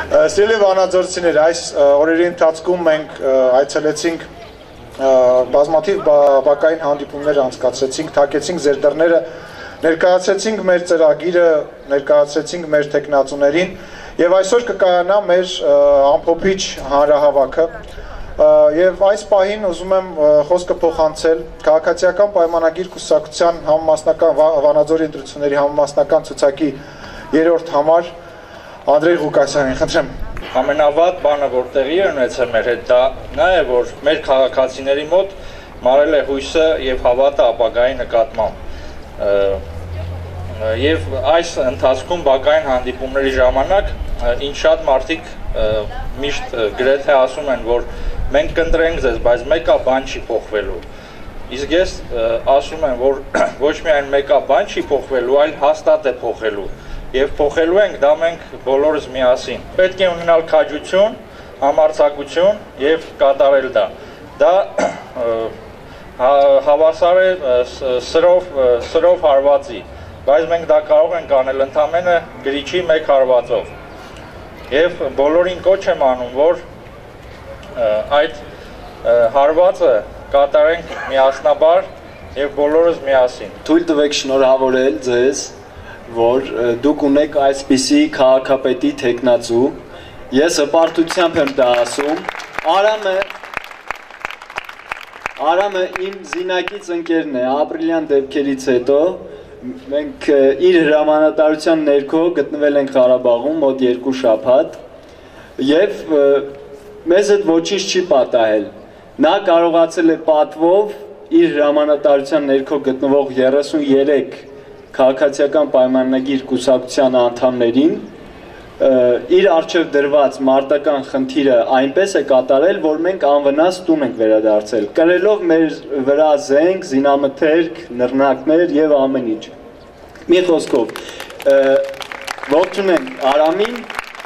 Սիրելի վանաձորցիներ, այս օրերի ընթացքում մենք այցելեցինք բազմաթիվ բակային հանդիպումներ անցկացրեցինք, թակեցինք ձեր դռները, ներկայացրեցինք մեր ծրագիրը, ներկայացրեցինք մեր տեխնացուներին եւ այսօր կկայանա մեր ամփոփիչ հանրահավաքը եւ այս պահին ուզում եմ խոսքը փոխանցել քաղաքացիական պայմանագիր կուսակցության համամասնական Վանաձորի ընտրությունների համամասնական ցուցակի 3-րդ համար Անդրեյ Ղուկասյանին, խնդրեմ։ Ամենավատ բանը, որ տեղի է ունեցել մեր հետ, դա նա է, որ մեր քաղաքացիների մոտ մարել է հույսը եւ հավատը ապագայի նկատմամբ։ Եվ այս ընթացքում բակային հանդիպումների ժամանակ ինչ շատ մարդիկ միշտ գրեթե ասում են, որ մենք կընտրենք ձեզ, բայց մեկը բան չի փոխվելու։ Իսկ ես ասում եմ, որ ոչ միայն մեկը բան չի փոխվելու, այլ հաստատ է փոխելու։ Եվ փոխելու ենք դա մենք բոլորս միասին։ Պետք է ունենալ քաջություն, համարձակություն եւ կատարել դա։ Դա հավասար է սրով հարվածի, բայց մենք դա կարող ենք անել ընդամենը գրիչի մեկ հարվածով։ Եվ բոլորին կոչ եմ անում, որ այդ հարվածը կատարենք միասնաբար եւ բոլորս միասին։ Թույլ տվեք շնորհավորել ձեզ, որ դուք ունեք այսպիսի քաղաքապետի թեկնածու, ես հպարտությամբ եմ դա ասում, Արամը իմ զինակից ընկերն է, ապրիլյան դեպքերից հետո, մենք իր հրամանատարության ներքո գտնվել ենք Ղարաբաղում մոտ 2 շաբաթ և մեզ հետ ոչինչ չի պատահել, նա կարողացել է պատվով իր հրամանատարության ներքո գտնվող 33 քաղաքացիական պայմանագիր կուսակցության անդամներին իր առջև դրված մարտական խնդիրը այնպես է կատարել, որ մենք անվնաս տուն ենք վերադարձել, կրելով մեր վրա զենք, զինամթերք, նռնակներ եւ ամեն ինչ։ Մի խոսքով, ողջունենք Արամին,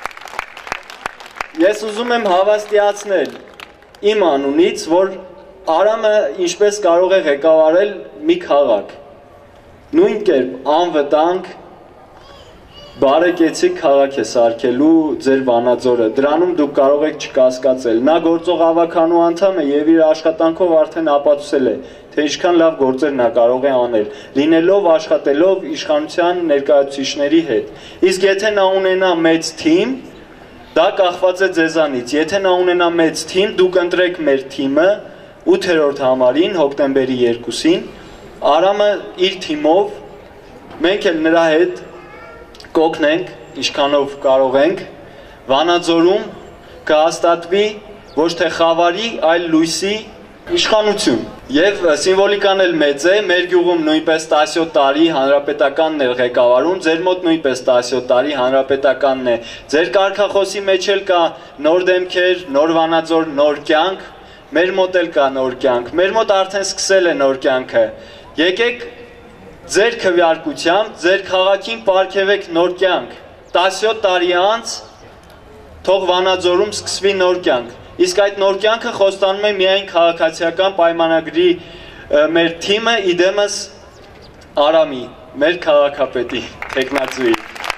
ես ուզում եմ հավաստիացնել իմ անունից, որ Արամը ինչպես կարող է ղեկավարել մի քաղաք, նույն կերպ անվտանգ բարեկեցիկ քաղաք է սարքելու ձեր Վանաձորը, դրանում դուք կարող եք չկասկածել, նա գործող ավականու անդամ է եւ իր աշխատանքով արդեն ապացուցել է, թե ինչքան լավ գործեր նա կարող է անել, լինելով աշխատելով իշխանության ներկայացուցիչների հետ, իսկ եթե նա ունենա մեծ թիմ, դա կախված է ձեզանից, եթե նա ունենա մեծ թիմ, դուք ընտրեք մեր թիմը 8-րդ համարին, հոկտեմբերի 2-ին, Արամը իր թիմով, մենք էլ նրա հետ կօգնենք, ինչքանով կարող ենք, Վանաձորում կհաստատվի ոչ թե խավարի, այլ լույսի իշխանություն։ Եվ սիմվոլիկան էլ մեծ է, մեր գյուղում նույնպես 17 տարի հանրապետականն է ղեկավարում, ձեր մոտ նույնպես 17 տարի հանրապետականն է։ Ձեր կարգախոսի մեջ էլ կա նոր դեմքեր, նոր Վանաձոր, նոր կյանք, մեր մոտ էլ կա նոր կյանք, մեր մոտ արդեն սկսել է նոր կյանքը։ Եկեք ձեր քվեարկությամբ, ձեր քաղաքին պարգևեք նոր կյանք, 17 տարի անց թող Վանաձորում սկսվի նոր կյանք, իսկ այդ նոր կյանքը խոստանում է միայն քաղաքացիական պայմանագրի մեր թիմը իդեմս Արամի, մեր քաղաքապետի, թեկնածուի։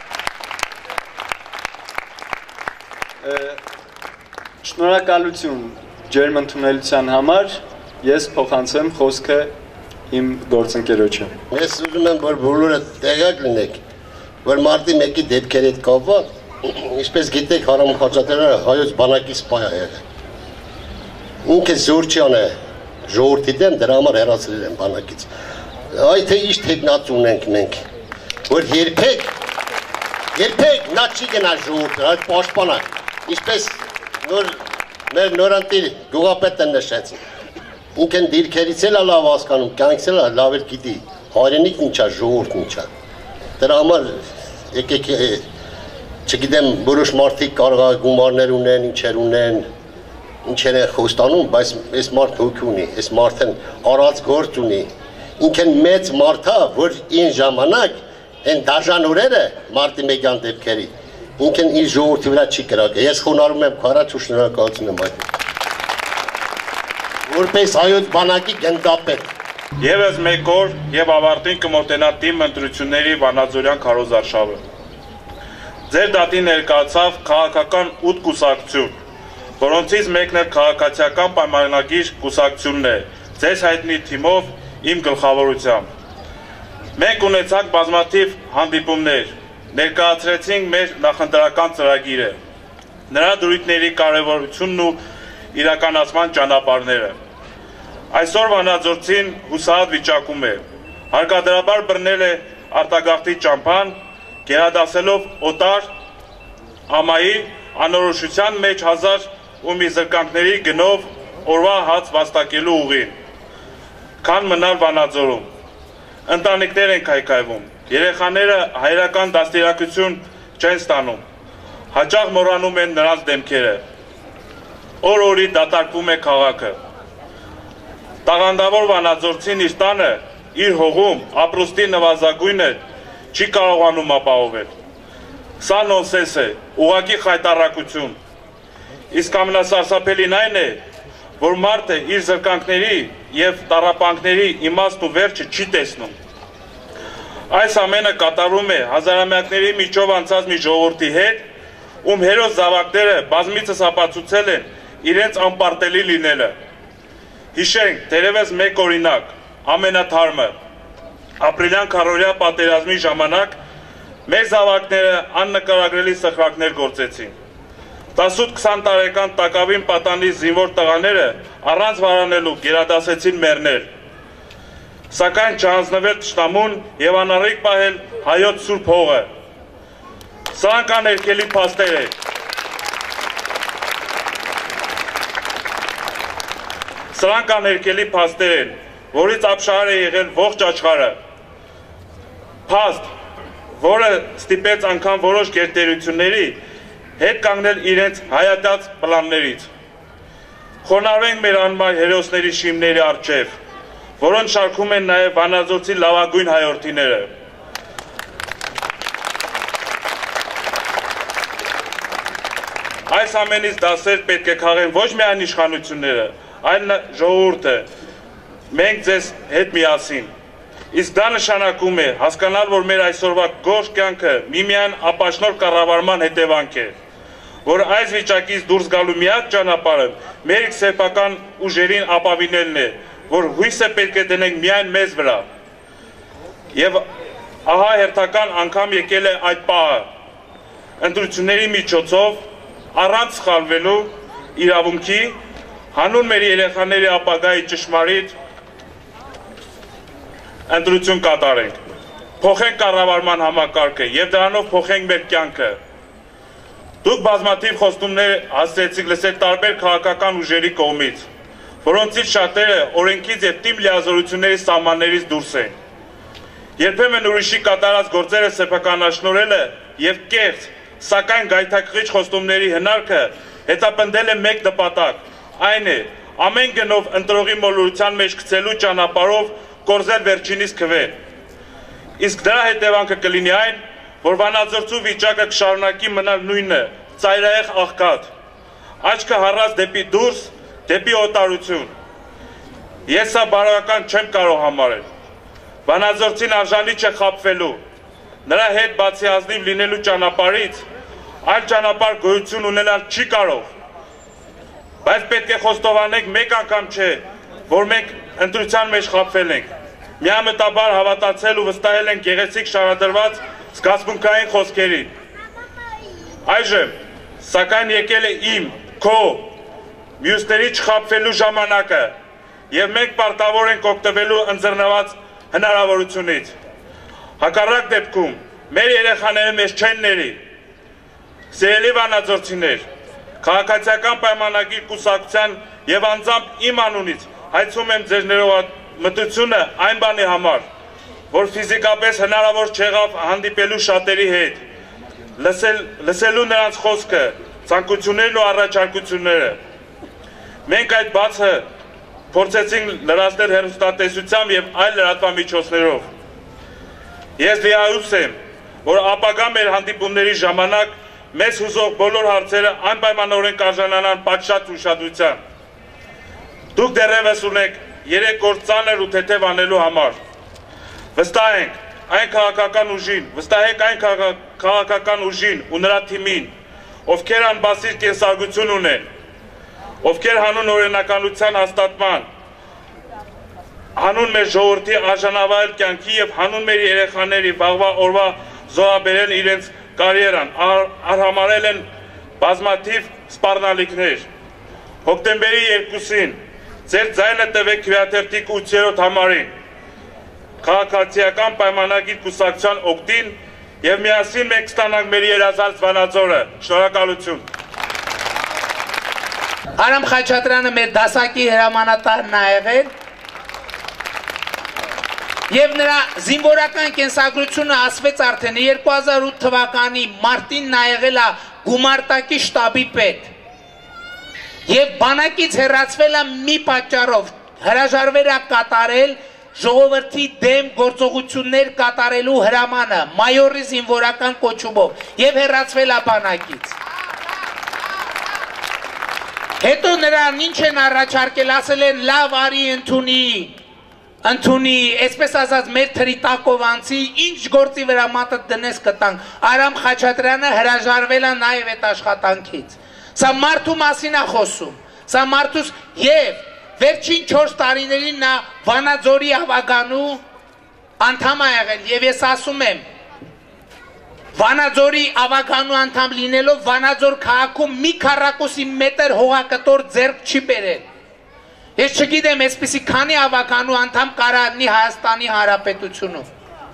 Շնորհակալություն ջերմ ընդունելության համար, ես փոխանցեմ խոսքը իմ գործընկերոջը։ Ես ուզում եմ, որ բոլորը տեղյակ լինեք, որ մարտի 1-ի դեպքերի հետ կապված, ինչպես գիտեք, Արամ Խաչատրյանը հայոց բանակի սպայ է եղել։ Ինքը զորչյան է ժողովրդի դեմ, դրա համար հեռացրել են բանակից։ Այ թե ինչ թեկնածու ունենք մենք, որ երբեք նա չի գնա ժողովուրդը, այդ պաշտպանակ, ինչպես մեր նորանտիր գյուղապետը նշեց։ Ինքն դիրքերից էլ լավ հասկանում, կյանքից էլ լավ էլ գիտի, հայրենիքն ինչա, ժողովուրդն ինչա։ Դրա համար եկեք, չգիտեմ, որոշ մարդիկ կարող է գումարներ ունեն, ինչեր են խոստանում, բայց այս մարդ հոգի ունի, այս մարդն արած գործ ունի։ Ինքն մեծ մարդ է, որ այն ժամանակ այն դաժան օրերը մարտի 1-յան դեպքերի, ինքն իր ժողովրդի վրա չի կրակել։ Ես խոնարհում եմ քարաց ու շնորհակալություն եմ այդ։ Որպես հայոց բանակի գնդապետ։ Եվս մեկ օր եւ ավարտին կմոտենա թիմ ընտրությունների Վանաձորյան քարոզարշավը։ Ձեր դատին ներկայացավ քաղաքական 8 կուսակցություն, որոնցից մեկն էլ քաղաքացիական պայմանագիր կուսակցությունն է, ձեզ հայտնի թիմով իմ գլխավորությամբ։ Մենք ունեցանք բազմաթիվ հանդիպումներ, ներկայացրեցինք մեր նախընտրական ծրագիրը, նրա դրույթների կարևորությունն ու իրականացման ճանապարհները։ Այսօր Վանաձորցին հուսահատ վիճակում է, հարկադրաբար բռնել է արտագաղթի ճամփան, գերադասելով օտար ամայի անորոշության մեջ 1000 ու մի զրկանքների գնով օրվա հաց վաստակելու ուղին, քան մնալ Վանաձորում։ Ընտանիքներ են քայքայվում, երեխաները հայրական դաստիարակություն չեն ստանում, հաճախ մոռանում են նրանց դեմքերը, օր-օրի դատարկվում է քաղաքը։ Տաղանդավոր Վանաձորցին իր տանը, իր հողում ապրուստի նվազագույնը չի կարողանում ապահովել։ Սա նոնսենս է, ուղղակի խայտառակություն։ Իսկ ամենասարսափելին այն է, որ մարդը իր զրկանքների և տառապանքների իմաստ ու վերջը չի տեսնում։ Այս ամենը կատարում է հազարամյակների միջով անցած մի ժողովրդի հետ, ում հերոս զավակները բազմիցս ապացուցել են իրենց անպարտելի լինելը։ Հիշենք, թերևս մեկ օրինակ, ամենաթարմը, ապրիլյան քառօրյա պատերազմի ժամանակ մեր զավակները աննկարագրելի սխրագներ գործեցին։ 18-20 տարեկան տակավին պատանի զինվոր տղաները առանց վարանելու գերադասեցին մեռնել, սակայն չհանձնվել թշնամուն և անառիկ պահել հայոց սուրբ հողը։ Սրանք աներկելի փաստեր են։ Սրանք աներկելի փաստեր են, որից ապշահար է եղել ողջ աշխարհը։ Փաստ, որը ստիպեց անգամ որոշ գերտերությունների հետ կանգնել իրենց հայատած պլաններից։ Խոնարհվենք մեր անմար հերոսների շիմների առջև, որոնց շարքում են նաև Վանաձորցի լավագույն հայորդիները։ Այս ամենից դասեր պետք է քաղեն ոչ միայն իշխանությունները, այլ ժողովուրդը, մենք ձեզ հետ միասին։ Իսկ դա նշանակում է հասկանալ, որ մեր այսօրվա գորշ կյանքը միմիայն ապաշնոր կառավարման հետևանք է, որ այս վիճակից դուրս գալու միակ ճանապարհը մեր սեփական ուժերին ապավինելն է, որ հույսը պետք է դնենք միայն մեզ վրա։ Եվ ահա հերթական անգամ եկել է այդ պահը, ընտրությունների միջոցով, առանց սխալվելու իրավունքի, հանուն մեր երեխաների ապագայի ճշմարիտ ընտրություն կատարենք, փոխենք կառավարման համակարգը և դրանով փոխենք մեր կյանքը։ Դուք բազմաթիվ խոստումներ հասցրեցիք լսել տարբեր քաղաքական ուժերի կողմից, որոնցից շատերը օրենքից և թիմ լիազորությունների սահմաններից դուրս են։ Երբեմն ուրիշի կատարած գործերը սեփականաշնորհելը և կեղծ, սակայն գայթակղիչ խոստումների հնարքը հետապնդել է մեկ նպատակ, այն է ամեն գնով ընտրողի մոլորության մեջ գցելու ճանապարհով կորզել վերջինիս քվեն։ Իսկ դրա հետևանքը կլինի այն, որ Վանաձորցու վիճակը կշարունակի մնալ նույնը, ծայրահեղ աղքատ, աչքը հառած դեպի դուրս, դեպի օտարություն։ Ես սա բարոյական չեմ կարող համարել։ Վանաձորցին արժանի չէ խաբվելու, նրա հետ բացի ազնիվ լինելու ճանապարհից, այլ ճանապարհ գոյություն ունենալ չի կարող։ Բայց պետք է խոստովանենք մեկ անգամ չէ, որ մենք ընտրության մեջ խաբվել ենք, միամտաբար հավատացել ու վստահել ենք գեղեցիկ շարադրված զգացմունքային խոսքերին։ Այժմ, սակայն եկել է իմ, քո, մյուսների չխաբվելու ժամանակը, և մենք պարտավոր ենք օգտվելու ընձեռնված հնարավորությունից։ Հակառակ դեպքում, մեր երեխաները մեզ չեն ների։ Սիրելի վանաձորցիներ, քաղաքացիական պայմանագիր կուսակցության և անձամբ իմ անունից հայցում եմ ձեր ներողամտությունը այն բանի համար, որ ֆիզիկապես հնարավոր չեղավ հանդիպելու շատերի հետ, լսելու նրանց խոսքը, ցանկություններն ու առաջարկությունները։ Մենք այդ բացը փորձեցինք լրացնել հեռուստատեսությամբ և այլ լրատվամիջոցներով։ Ես լիահույս եմ, որ ապագա մեր հանդիպումների ժամանակ մեզ հուզող բոլոր հարցերը անպայմանորեն կարժանանան պատշաճ ուշադրության։ Դուք դեռևս ունեք 3 օր ծանր ու թեթև անելու համար։ Վստահ ենք, այն քաղաքական ուժին, վստահեք այն քաղաքական ուժին ու նրա թիմին, ովքեր անբասիր կենսագրություն ունեն, ովքեր հանուն օրինականության հաստատման, հանուն մեր ժողովրդի արժանավայել կյանքի եւ հանուն մեր երեխաների վաղվա օրվա զոհաբերել իրենց կարիերան, արհամարել են բազմաթիվ սպառնալիքներ։ Հոկտեմբերի 2-ին ձեր ձայնը տվեք հրաթերթի 8-րդ համարին, քաղաքացիական պայմանագիր կուսակցության օգտին եւ միասին մենք ստանանք մեր երազանց Վանաձորը։ Շնորհակալություն։ Արամ Խաչատրյանը մեր դասակի հրամանատարն է եղել եւ նրա զինվորական կենսագրությունը ասվեց արդեն 2008 թվականի մարտին նա եղել է գումարտակի շտաբի պետ եւ բանակից հեռացվել է մի պատճառով հրաժարվել է կատարել ժողովրդի դեմ գործողություններ կատարելու հրամանը մայորի զինվորական կոչումով եւ հեռացվել է բանակից հետո նրան ինչ են առաջարկել ասել են լավ արի ընդունի, այսպես ասած մեր թրի տակով անցի, ինչ գործի վրա մատը դնես կտանք, Արամ Խաչատրյանը հրաժարվել է նաև այդ աշխատանքից, սա մարդու մասին է խոսում, սա մարդուս և վերջին 4 տարիներին նա Վանաձորի ավագանու անդամ է եղել և ես ասում եմ, Վանաձորի ավագանու անդամ լինելով Վանաձոր քաղաքում մի քառակուսի մետր հողակտոր ձեռք չի բերել Ես չգիտեմ, այսպիսի քանի ավականու անդամ կարողանի Հայաստանի Հանրապետությունում։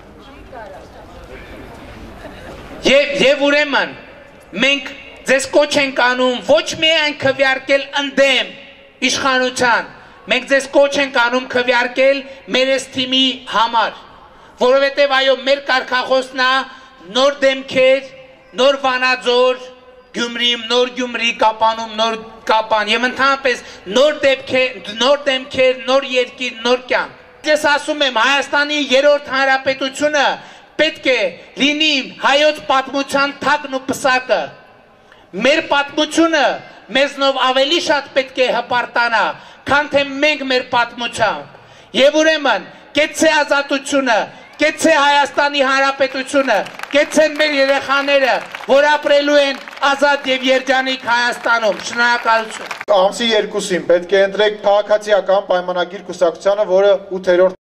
Եվ ուրեմն, մենք ձեզ կոչ ենք անում ոչ միայն քվեարկել ընդդեմ իշխանության, մենք ձեզ կոչ ենք անում քվեարկել մեր այս թիմի համար, որովհետև այո, մեր կարգախոսն է նոր դեմքեր, նոր Վանաձոր, Գյումրիում, նոր Գյումրի, Կապանում, նոր Կապան եւ ընդհանրապես նոր դեմքեր, նոր երկիր, նոր կյանք։ Ես ասում եմ, Հայաստանի 3-րդ հանրապետությունը պետք է լինի հայոց պատմության թագն ու պսակը։ Մեր պատմությունը մեզնով ավելի շատ պետք է հպարտանա, քան թե մենք մեր պատմությամբ։ Եվ ուրեմն, կեցցե ազատությունը, կեցցե Հայաստանի Հանրապետությունը, կեցցեն մեր երեխաները, որ ապրելու են ազատ եւ երջանիկ Հայաստանում։ Շնորհակալություն։ Ամսի 2-ին պետք է ընտրեք քաղաքացիական պայմանագիր կուսակցությանը, որը 8-րդ